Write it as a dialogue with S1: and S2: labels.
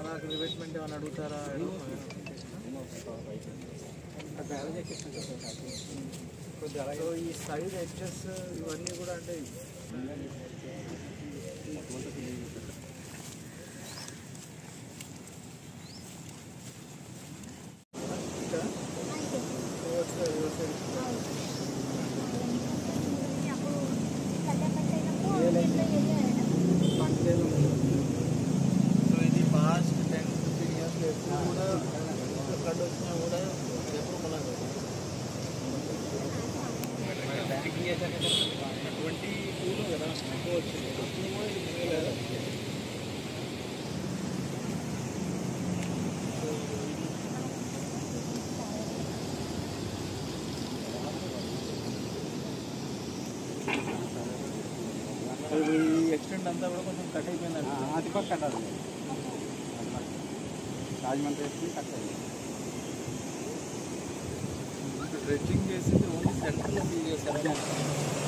S1: నాకు రివెట్మెంట్ ఏమైనా అడుగుతారా? సో ఈ సైడ్ ఎడ్జెస్ ఇవన్నీ కూడా అంటే సో ఇది పాస్ట్ 10-15 ఇయర్స్ ఎప్పుడు కూడా ఫ్లడ్ వచ్చినా కూడా ఎప్పుడు మనం 22లో కదా ఎక్కువ వచ్చింది. వచ్చిందేమో ఇది లేదా ఈ ఎక్స్టెంట్ అంతా కూడా కొంచెం కట్ అయిపోయిందండి. అది పక్క కట్టాలి రాజమండ్రి వేసి కట్ అయింది. డ్రెడ్జింగ్ చేసింది ఓన్లీ సెంట్రల్ ఫీల్ చేశారు.